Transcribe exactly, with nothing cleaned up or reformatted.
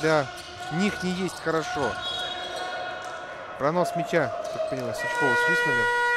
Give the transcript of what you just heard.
для них не есть хорошо. Пронос мяча, так поняла, Сычкова свистнули.